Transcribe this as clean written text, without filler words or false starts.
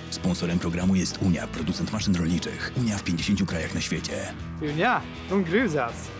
Sponsorem programu jest Unia, producent maszyn rolniczych. Unia w 50 krajach na świecie. Unia, de grusas.